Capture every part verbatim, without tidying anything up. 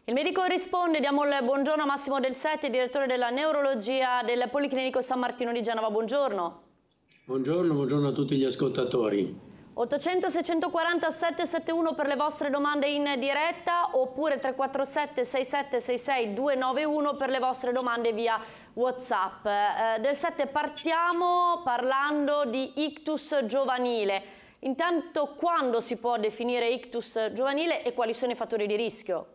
Il medico risponde, diamo il buongiorno a Massimo Del Sette, direttore della neurologia del Policlinico San Martino di Genova. Buongiorno. Buongiorno, buongiorno a tutti gli ascoltatori. ottocento seicentoquaranta settecentosettantuno per le vostre domande in diretta, oppure tre quattro sette sei sette sei sei due nove uno per le vostre domande via WhatsApp. Eh, Del Sette, partiamo parlando di ictus giovanile. Intanto, quando si può definire ictus giovanile e quali sono i fattori di rischio?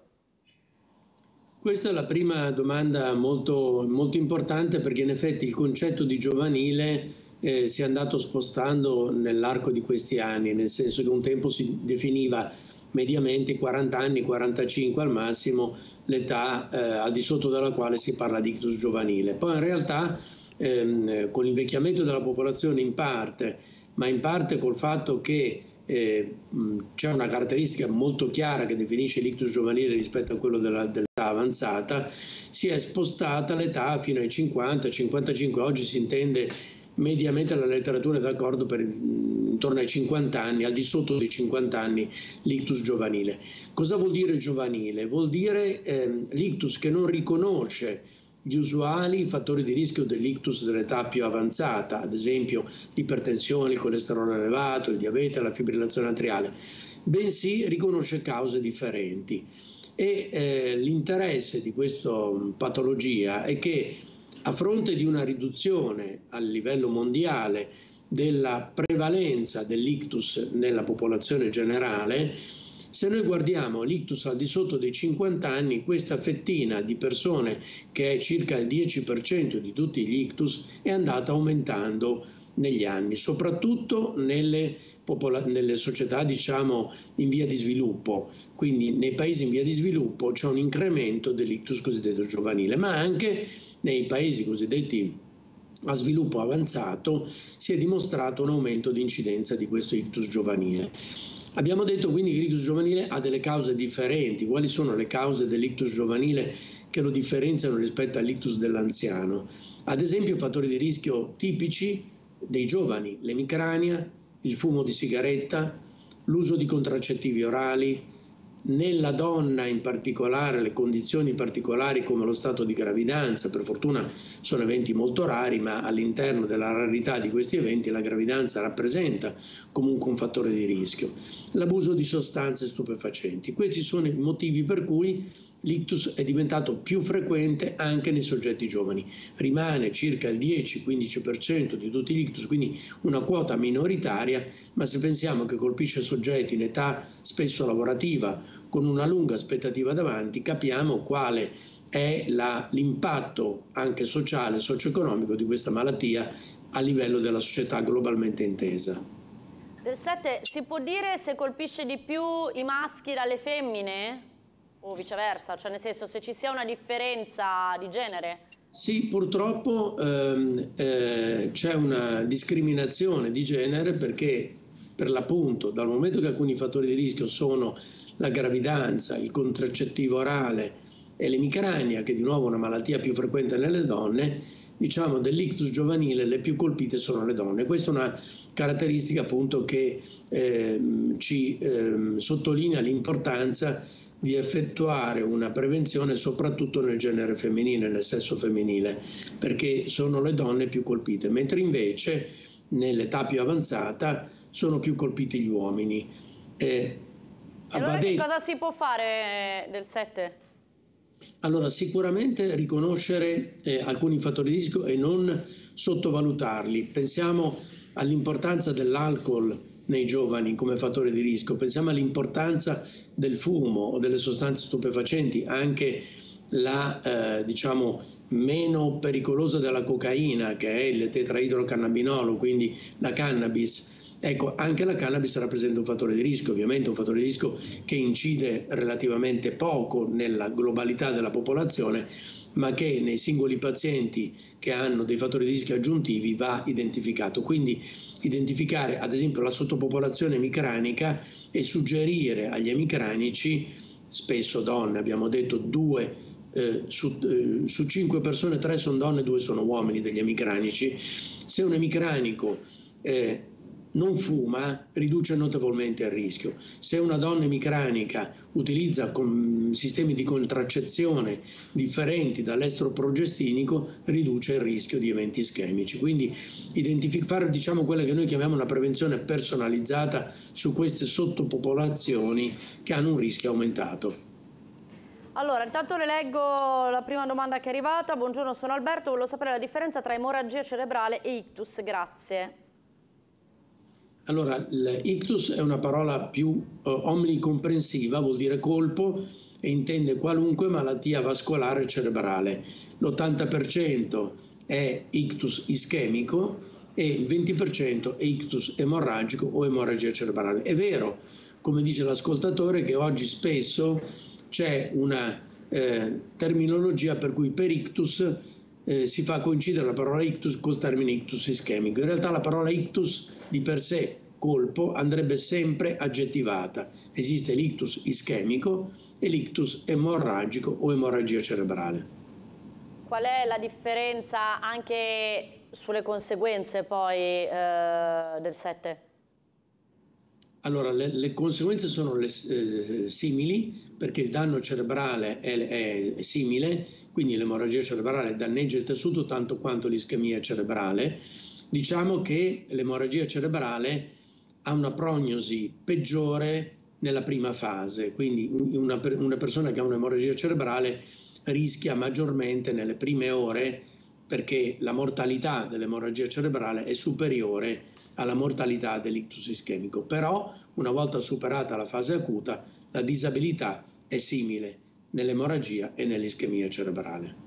Questa è la prima domanda molto, molto importante, perché in effetti il concetto di giovanile eh, si è andato spostando nell'arco di questi anni, nel senso che un tempo si definiva mediamente quaranta anni, quarantacinque al massimo, l'età eh, al di sotto della quale si parla di ictus giovanile. Poi in realtà ehm, con l'invecchiamento della popolazione in parte, ma in parte col fatto che Eh, c'è una caratteristica molto chiara che definisce l'ictus giovanile rispetto a quello della, dell'età avanzata, si è spostata l'età fino ai cinquanta cinquantacinque. Oggi si intende mediamente, la letteratura è d'accordo per intorno ai cinquanta anni, al di sotto dei cinquanta anni l'ictus giovanile. Cosa vuol dire giovanile? Vuol dire eh, l'ictus che non riconosce gli usuali fattori di rischio dell'ictus dell'età più avanzata, ad esempio l'ipertensione, il colesterolo elevato, il diabete, la fibrillazione atriale, bensì riconosce cause differenti. E eh, l'interesse di questa patologia è che, a fronte di una riduzione a livello mondiale della prevalenza dell'ictus nella popolazione generale, se noi guardiamo l'ictus al di sotto dei cinquanta anni, questa fettina di persone, che è circa il dieci per cento di tutti gli ictus, è andata aumentando negli anni, soprattutto nelle, nelle società, diciamo, in via di sviluppo. Quindi nei paesi in via di sviluppo c'è un incremento dell'ictus cosiddetto giovanile, ma anche nei paesi cosiddetti a sviluppo avanzato si è dimostrato un aumento di incidenza di questo ictus giovanile. Abbiamo detto quindi che l'ictus giovanile ha delle cause differenti. Quali sono le cause dell'ictus giovanile che lo differenziano rispetto all'ictus dell'anziano? Ad esempio, fattori di rischio tipici dei giovani: l'emicrania, il fumo di sigaretta, l'uso di contraccettivi orali, nella donna in particolare le condizioni particolari come lo stato di gravidanza. Per fortuna sono eventi molto rari, ma all'interno della rarità di questi eventi la gravidanza rappresenta comunque un fattore di rischio. L'abuso di sostanze stupefacenti. Questi sono i motivi per cui l'ictus è diventato più frequente anche nei soggetti giovani. Rimane circa il dieci quindici per cento di tutti gli ictus, quindi una quota minoritaria, ma se pensiamo che colpisce soggetti in età spesso lavorativa, con una lunga aspettativa davanti, capiamo quale è l'impatto anche sociale e socio-economico di questa malattia a livello della società globalmente intesa. Del Sette, si può dire se colpisce di più i maschi dalle femmine? O viceversa, cioè nel senso, se ci sia una differenza di genere? Sì, purtroppo ehm, eh, c'è una discriminazione di genere, perché per l'appunto, dal momento che alcuni fattori di rischio sono la gravidanza, il contraccettivo orale e l'emicrania, che di nuovo è una malattia più frequente nelle donne, diciamo dell'ictus giovanile le più colpite sono le donne. Questa è una caratteristica appunto che eh, ci eh, sottolinea l'importanza di effettuare una prevenzione soprattutto nel genere femminile, nel sesso femminile, perché sono le donne più colpite, mentre invece nell'età più avanzata sono più colpiti gli uomini. Eh, allora che cosa si può fare, Del Sette? Allora, sicuramente riconoscere eh, alcuni fattori di rischio e non sottovalutarli. Pensiamo all'importanza dell'alcol nei giovani come fattore di rischio, pensiamo all'importanza del fumo o delle sostanze stupefacenti, anche la eh, diciamo meno pericolosa della cocaina, che è il tetraidrocannabinolo, quindi la cannabis. Ecco, anche la cannabis rappresenta un fattore di rischio, ovviamente un fattore di rischio che incide relativamente poco nella globalità della popolazione, ma che nei singoli pazienti che hanno dei fattori di rischio aggiuntivi va identificato. Quindi identificare ad esempio la sottopopolazione emicranica e suggerire agli emicranici, spesso donne, abbiamo detto due eh, su, eh, su cinque persone, tre sono donne, due sono uomini degli emicranici. Se un emicranico eh, non fuma riduce notevolmente il rischio. Se una donna emicranica utilizza con sistemi di contraccezione differenti dall'estroprogestinico riduce il rischio di eventi ischemici. Quindi identificare, diciamo, quella che noi chiamiamo una prevenzione personalizzata su queste sottopopolazioni che hanno un rischio aumentato. Allora, intanto le leggo la prima domanda che è arrivata. Buongiorno, sono Alberto, volevo sapere la differenza tra emorragia cerebrale e ictus, grazie. Allora, l'ictus è una parola più uh, omnicomprensiva, vuol dire colpo e intende qualunque malattia vascolare cerebrale. L'ottanta per cento è ictus ischemico e il venti per cento è ictus emorragico o emorragia cerebrale. È vero, come dice l'ascoltatore, che oggi spesso c'è una eh, terminologia per cui per ictus eh, si fa coincidere la parola ictus col termine ictus ischemico. In realtà la parola ictus di per sé, colpo, andrebbe sempre aggettivata. Esiste l'ictus ischemico e l'ictus emorragico o emorragia cerebrale. Qual è la differenza anche sulle conseguenze poi eh, del sette? Allora, le, le conseguenze sono le, eh, simili, perché il danno cerebrale è, è, è simile, quindi l'emorragia cerebrale danneggia il tessuto tanto quanto l'ischemia cerebrale. Diciamo che l'emorragia cerebrale ha una prognosi peggiore nella prima fase, quindi una, una persona che ha un'emorragia cerebrale rischia maggiormente nelle prime ore, perché la mortalità dell'emorragia cerebrale è superiore alla mortalità dell'ictus ischemico. Però, una volta superata la fase acuta, la disabilità è simile nell'emorragia e nell'ischemia cerebrale.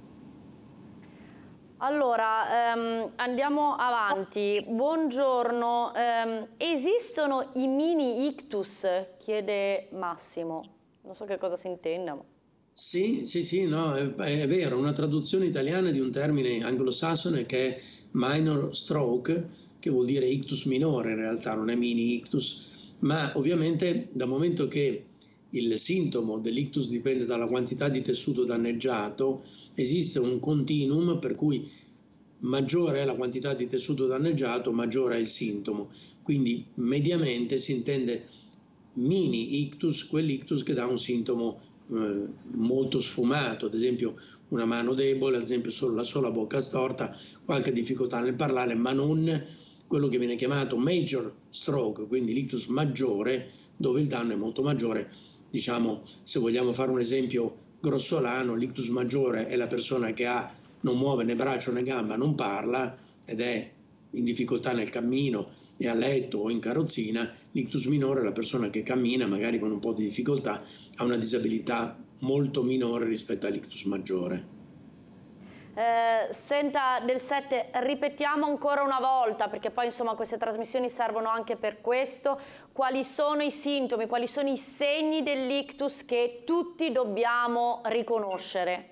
Allora, ehm, andiamo avanti. Buongiorno, ehm, esistono i mini ictus? Chiede Massimo. Non so che cosa si intenda. Ma... Sì, sì, sì, no, è, è vero, una traduzione italiana di un termine anglosassone che è minor stroke, che vuol dire ictus minore, in realtà non è mini ictus, ma ovviamente dal momento che il sintomo dell'ictus dipende dalla quantità di tessuto danneggiato, esiste un continuum per cui maggiore è la quantità di tessuto danneggiato, maggiore è il sintomo. Quindi mediamente si intende mini ictus, quell'ictus che dà un sintomo eh, molto sfumato, ad esempio una mano debole, ad esempio solo la sola bocca storta, qualche difficoltà nel parlare, ma non quello che viene chiamato major stroke, quindi l'ictus maggiore, dove il danno è molto maggiore. Diciamo, se vogliamo fare un esempio grossolano, l'ictus maggiore è la persona che ha, non muove né braccio né gamba, non parla ed è in difficoltà nel cammino, è a letto o in carrozzina. L'ictus minore è la persona che cammina, magari con un po' di difficoltà, ha una disabilità molto minore rispetto all'ictus maggiore. Eh, senta, del sette, ripetiamo ancora una volta, perché poi insomma queste trasmissioni servono anche per questo. Quali sono i sintomi, quali sono i segni dell'ictus che tutti dobbiamo riconoscere?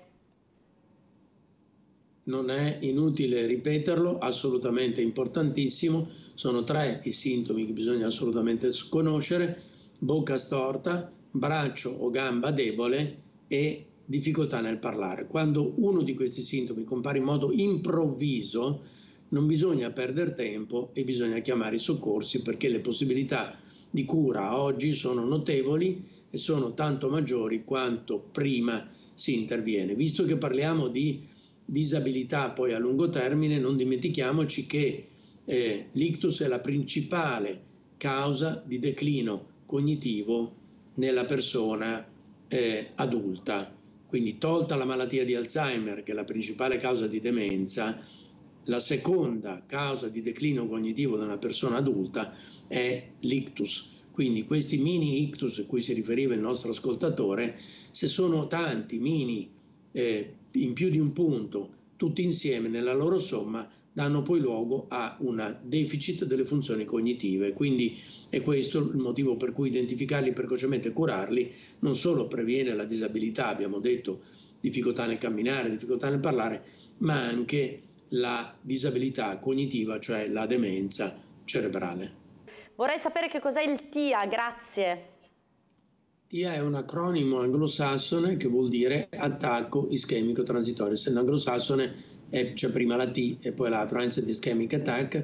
Non è inutile ripeterlo, assolutamente importantissimo. Sono tre i sintomi che bisogna assolutamente conoscere: bocca storta, braccio o gamba debole e difficoltà nel parlare. Quando uno di questi sintomi compare in modo improvviso, non bisogna perdere tempo e bisogna chiamare i soccorsi, perché le possibilità di cura oggi sono notevoli e sono tanto maggiori quanto prima si interviene. Visto che parliamo di disabilità poi a lungo termine, non dimentichiamoci che eh, l'ictus è la principale causa di declino cognitivo nella persona eh, adulta. Quindi, tolta la malattia di Alzheimer, che è la principale causa di demenza, la seconda causa di declino cognitivo di una persona adulta è l'ictus. Quindi questi mini ictus a cui si riferiva il nostro ascoltatore, se sono tanti mini eh, in più di un punto, tutti insieme nella loro somma, danno poi luogo a un deficit delle funzioni cognitive. Quindi è questo il motivo per cui identificarli precocemente e curarli non solo previene la disabilità, abbiamo detto difficoltà nel camminare, difficoltà nel parlare, ma anche la disabilità cognitiva, cioè la demenza cerebrale. Vorrei sapere che cos'è il T I A, grazie. T I A è un acronimo anglosassone che vuol dire attacco ischemico transitorio. Essendo anglosassone c'è prima la T e poi la Transient Ischemic Attack,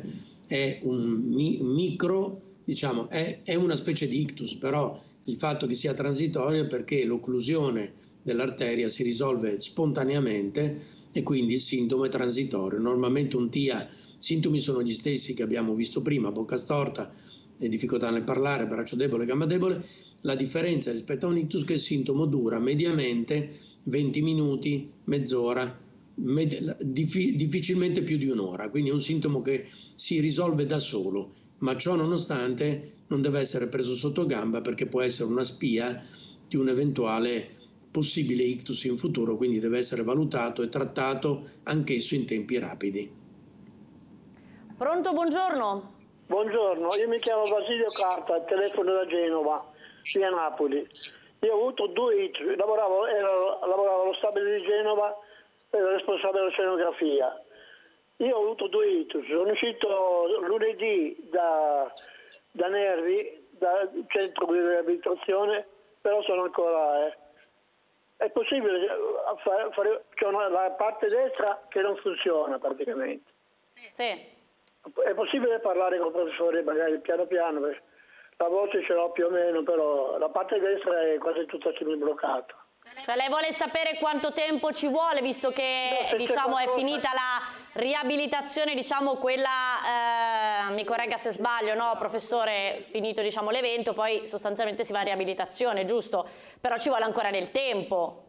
è un mi micro, diciamo, è, è una specie di ictus, però il fatto che sia transitorio è perché l'occlusione dell'arteria si risolve spontaneamente e quindi il sintomo è transitorio. Normalmente un T I A, i sintomi sono gli stessi che abbiamo visto prima, bocca storta, difficoltà nel parlare, braccio debole, gamba debole. La differenza rispetto a un ictus è che il sintomo dura mediamente venti minuti, mezz'ora, med diffi difficilmente più di un'ora, quindi è un sintomo che si risolve da solo, ma ciò nonostante non deve essere preso sotto gamba perché può essere una spia di un eventuale possibile ictus in futuro, quindi deve essere valutato e trattato anch'esso in tempi rapidi. Pronto, buongiorno. Buongiorno, io mi chiamo Basilio Carta, telefono da Genova, via Napoli. Io ho avuto due ictus, lavoravo, ero, lavoravo allo stabile di Genova, ero responsabile della scenografia. Io ho avuto due ictus, sono uscito lunedì da, da Nervi, dal centro di riabilitazione, però sono ancora... Eh. È possibile fare, fare c'è una, la parte destra che non funziona praticamente. Sì. È possibile parlare con il professore magari piano piano, perché la voce ce l'ho più o meno, però la parte destra è quasi tutta bloccata. Cioè lei vuole sapere quanto tempo ci vuole, visto che no, diciamo, è finita la riabilitazione, diciamo quella, eh, mi corregga se sbaglio, no professore, finito diciamo l'evento, poi sostanzialmente si va a riabilitazione, giusto? Però ci vuole ancora del tempo.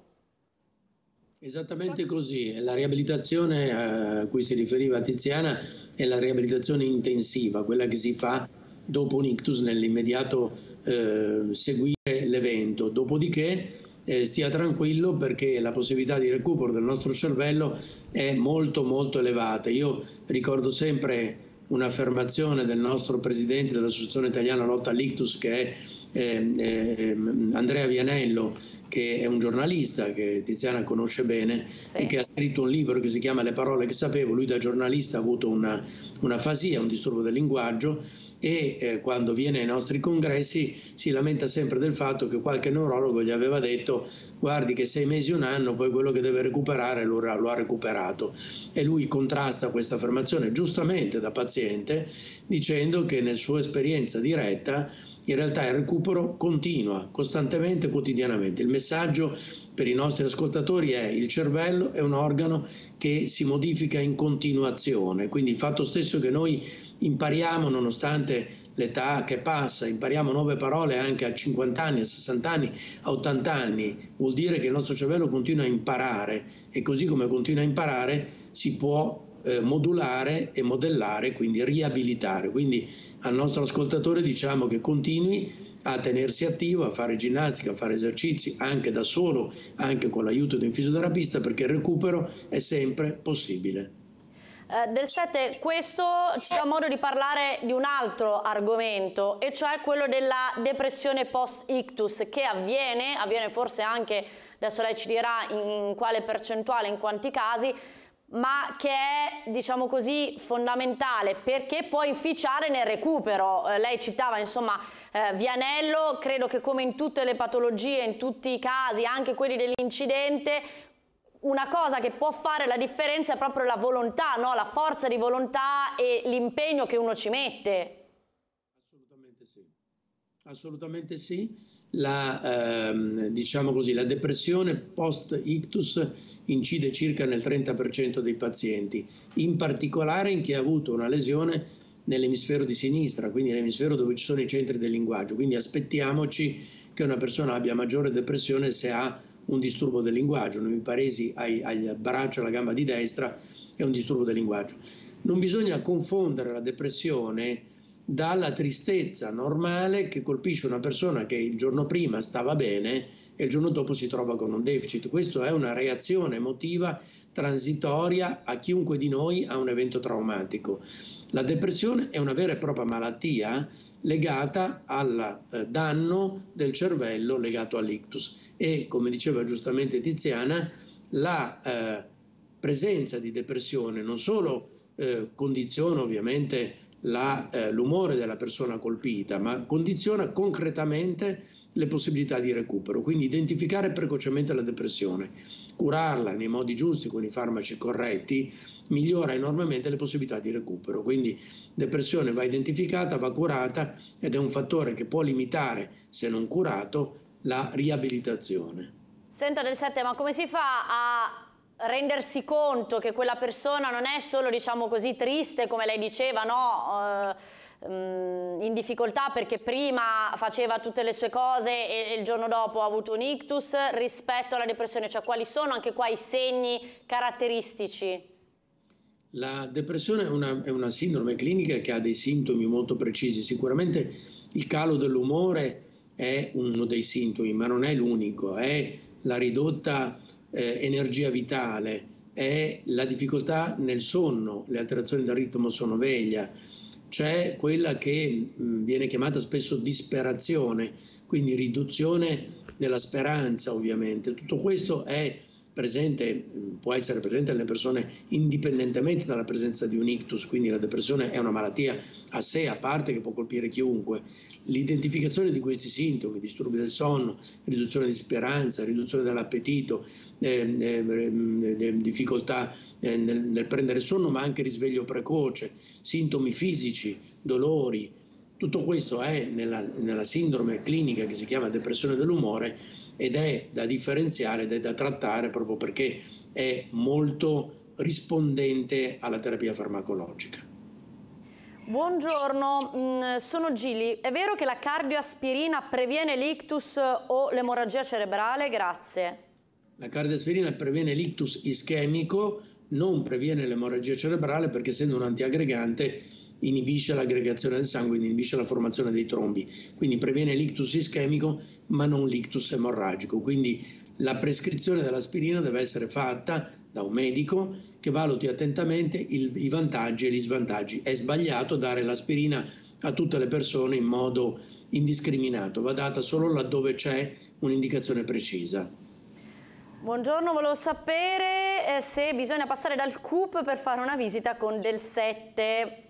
Esattamente così, la riabilitazione a cui si riferiva Tiziana è la riabilitazione intensiva, quella che si fa dopo un ictus nell'immediato eh, seguire l'evento, dopodiché eh, stia tranquillo perché la possibilità di recupero del nostro cervello è molto molto elevata. Io ricordo sempre un'affermazione del nostro presidente dell'Associazione Italiana Lotta all'Ictus, che è eh, eh, Andrea Vianello, che è un giornalista che Tiziana conosce bene, sì, e che ha scritto un libro che si chiama Le parole che sapevo. Lui da giornalista ha avuto una, una afasia, un disturbo del linguaggio, e eh, quando viene ai nostri congressi si lamenta sempre del fatto che qualche neurologo gli aveva detto: guardi che sei mesi, un anno, poi quello che deve recuperare lo, lo ha recuperato. E lui contrasta questa affermazione, giustamente da paziente, dicendo che nella sua esperienza diretta in realtà il recupero continua costantemente, quotidianamente. Il messaggio per i nostri ascoltatori è: il cervello è un organo che si modifica in continuazione, quindi il fatto stesso che noi impariamo, nonostante l'età che passa, impariamo nuove parole anche a cinquanta anni, a sessanta anni, a ottanta anni, vuol dire che il nostro cervello continua a imparare, e così come continua a imparare si può eh, modulare e modellare, quindi riabilitare. Quindi al nostro ascoltatore diciamo che continui a tenersi attivo, a fare ginnastica, a fare esercizi anche da solo, anche con l'aiuto di un fisioterapista, perché il recupero è sempre possibile. Eh, del sette, questo ci dà modo di parlare di un altro argomento, e cioè quello della depressione post-ictus, che avviene, avviene forse anche, adesso lei ci dirà in quale percentuale, in quanti casi, ma che è, diciamo così, fondamentale perché può inficiare nel recupero. Eh, lei citava insomma eh, Vianello, credo che come in tutte le patologie, in tutti i casi, anche quelli dell'incidente, una cosa che può fare la differenza è proprio la volontà, no? La forza di volontà e l'impegno che uno ci mette. Assolutamente sì, assolutamente sì. La, ehm, diciamo così, la depressione post-ictus incide circa nel trenta per cento dei pazienti, in particolare in chi ha avuto una lesione nell'emisfero di sinistra, quindi l'emisfero dove ci sono i centri del linguaggio. Quindi aspettiamoci che una persona abbia maggiore depressione se ha un disturbo del linguaggio. Nei paresi ai, al braccio, alla gamba di destra è un disturbo del linguaggio. Non bisogna confondere la depressione dalla tristezza normale che colpisce una persona che il giorno prima stava bene e il giorno dopo si trova con un deficit. Questa è una reazione emotiva transitoria a chiunque di noi ha un evento traumatico. La depressione è una vera e propria malattia legata al eh, danno del cervello legato all'ictus, e come diceva giustamente Tiziana, la eh, presenza di depressione non solo eh, condiziona ovviamente l'umore eh, della persona colpita, ma condiziona concretamente le possibilità di recupero. Quindi identificare precocemente la depressione, curarla nei modi giusti con i farmaci corretti, migliora enormemente le possibilità di recupero. Quindi depressione va identificata, va curata ed è un fattore che può limitare, se non curato, la riabilitazione. Senta Del Sette, ma come si fa a rendersi conto che quella persona non è solo, diciamo così, triste, come lei diceva, no? Uh, in difficoltà perché prima faceva tutte le sue cose e, e il giorno dopo ha avuto un ictus, rispetto alla depressione? Cioè, quali sono anche qua i segni caratteristici? La depressione è una, è una sindrome clinica che ha dei sintomi molto precisi. Sicuramente il calo dell'umore è uno dei sintomi, ma non è l'unico. È la ridotta eh, energia vitale, è la difficoltà nel sonno, le alterazioni del ritmo sonno-veglia, c'è quella che mh, viene chiamata spesso disperazione, quindi riduzione della speranza ovviamente. Tutto questo è presente, può essere presente nelle persone indipendentemente dalla presenza di un ictus, quindi la depressione è una malattia a sé, a parte, che può colpire chiunque. L'identificazione di questi sintomi, disturbi del sonno, riduzione di speranza, riduzione dell'appetito, eh, eh, eh, difficoltà eh, nel, nel prendere sonno, ma anche risveglio precoce, sintomi fisici, dolori, tutto questo è nella, nella sindrome clinica che si chiama depressione dell'umore ed è da differenziare ed è da trattare proprio perché è molto rispondente alla terapia farmacologica. Buongiorno, sono Gilli. È vero che la cardioaspirina previene l'ictus o l'emorragia cerebrale? Grazie. La cardioaspirina previene l'ictus ischemico, non previene l'emorragia cerebrale perché, essendo un antiaggregante, inibisce l'aggregazione del sangue, inibisce la formazione dei trombi, quindi previene l'ictus ischemico ma non l'ictus emorragico. Quindi la prescrizione dell'aspirina deve essere fatta da un medico che valuti attentamente il, i vantaggi e gli svantaggi. È sbagliato dare l'aspirina a tutte le persone in modo indiscriminato, va data solo laddove c'è un'indicazione precisa. Buongiorno, volevo sapere eh, se bisogna passare dal C U P per fare una visita con Del Sette.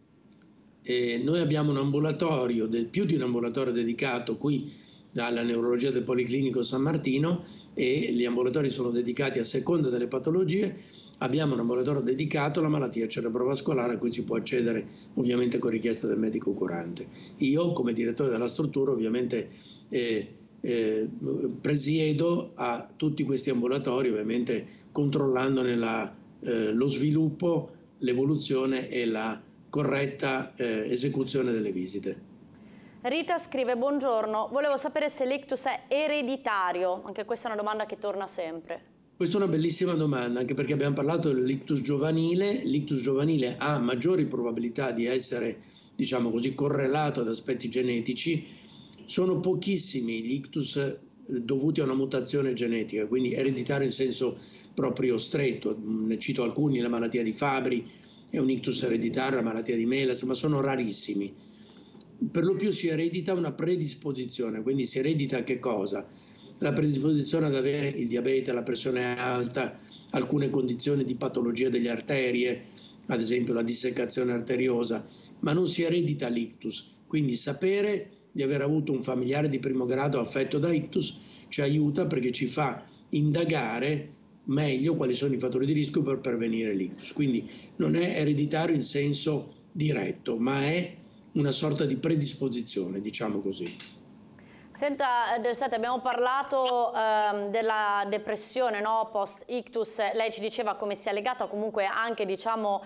Eh, noi abbiamo un ambulatorio, del, più di un ambulatorio dedicato qui dalla neurologia del Policlinico San Martino, e gli ambulatori sono dedicati a seconda delle patologie. Abbiamo un ambulatorio dedicato alla malattia cerebrovascolare a cui si può accedere ovviamente con richiesta del medico curante. Io, come direttore della struttura, ovviamente eh, eh, presiedo a tutti questi ambulatori, ovviamente controllandone la, eh, lo sviluppo, l'evoluzione e la corretta eh, esecuzione delle visite. Rita scrive: buongiorno, volevo sapere se l'ictus è ereditario. Anche questa è una domanda che torna sempre. Questa è una bellissima domanda, anche perché abbiamo parlato dell'ictus giovanile. L'ictus giovanile ha maggiori probabilità di essere, diciamo così, correlato ad aspetti genetici. Sono pochissimi gli ictus dovuti a una mutazione genetica, quindi ereditario in senso proprio stretto. Ne cito alcuni: la malattia di Fabry è un ictus ereditario, la malattia di Melas, ma sono rarissimi. Per lo più si eredita una predisposizione, quindi si eredita che cosa? La predisposizione ad avere il diabete, la pressione alta, alcune condizioni di patologia delle arterie, ad esempio la dissecazione arteriosa, ma non si eredita l'ictus. Quindi sapere di aver avuto un familiare di primo grado affetto da ictus ci aiuta, perché ci fa indagare meglio quali sono i fattori di rischio per prevenire l'ictus. Quindi non è ereditario in senso diretto, ma è una sorta di predisposizione, diciamo così. Senta Del Sette, abbiamo parlato ehm, della depressione, no? Post-ictus. Lei ci diceva come sia legata comunque anche, diciamo,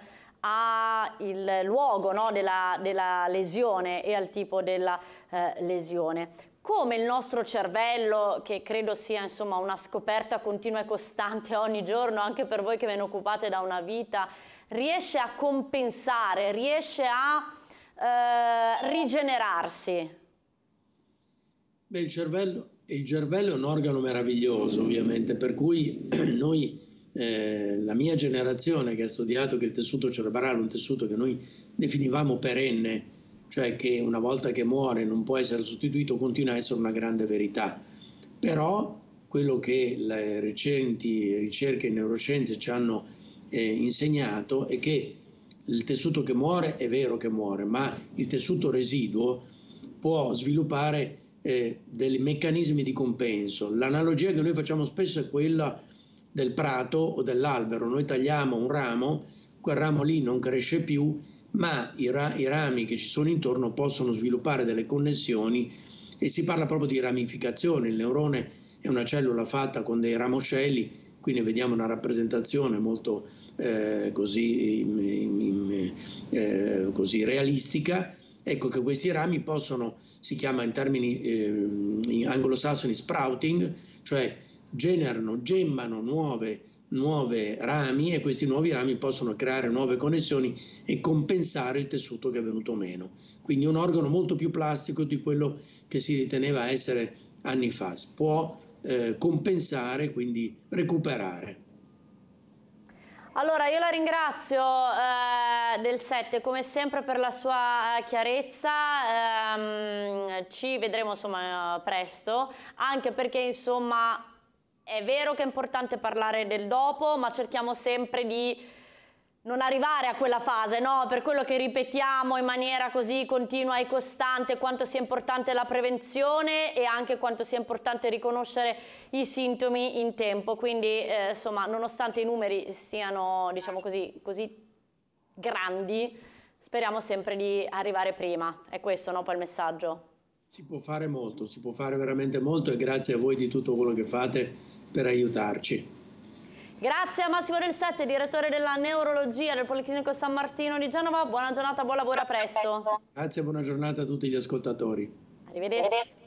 al luogo, no? della, della lesione e al tipo della eh, lesione. Come il nostro cervello, che credo sia insomma una scoperta continua e costante ogni giorno, anche per voi che ve ne occupate da una vita, riesce a compensare, riesce a eh, rigenerarsi? Beh, il cervello, il cervello è un organo meraviglioso, ovviamente, per cui noi, eh, la mia generazione che ha studiato che il tessuto cerebrale è un tessuto che noi definivamo perenne, cioè che una volta che muore non può essere sostituito, continua a essere una grande verità. Però quello che le recenti ricerche in neuroscienze ci hanno eh, insegnato è che il tessuto che muore è vero che muore, ma il tessuto residuo può sviluppare eh, dei meccanismi di compenso. L'analogia che noi facciamo spesso è quella del prato o dell'albero. Noi tagliamo un ramo, quel ramo lì non cresce più, ma i, ra i rami che ci sono intorno possono sviluppare delle connessioni, e si parla proprio di ramificazione. Il neurone è una cellula fatta con dei ramoscelli, quindi vediamo una rappresentazione molto eh, così, eh, così realistica. Ecco che questi rami possono, si chiama in termini eh, in anglosassoni sprouting, cioè generano, gemmano nuove, nuove rami, e questi nuovi rami possono creare nuove connessioni e compensare il tessuto che è venuto meno. Quindi un organo molto più plastico di quello che si riteneva essere anni fa. Può eh, compensare, quindi recuperare. Allora, io la ringrazio eh, del sette come sempre per la sua chiarezza, ehm, ci vedremo insomma presto, anche perché insomma è vero che è importante parlare del dopo, ma cerchiamo sempre di non arrivare a quella fase, no? Per quello che ripetiamo in maniera così continua e costante quanto sia importante la prevenzione e anche quanto sia importante riconoscere i sintomi in tempo. Quindi eh, insomma, nonostante i numeri siano, diciamo così, così grandi, speriamo sempre di arrivare prima. È questo, no? Poi il messaggio. Si può fare molto, si può fare veramente molto, e grazie a voi di tutto quello che fate per aiutarci. Grazie a Massimo Del Sette, direttore della neurologia del Policlinico San Martino di Genova. Buona giornata, buon lavoro, a presto. Grazie, buona giornata a tutti gli ascoltatori. Arrivederci.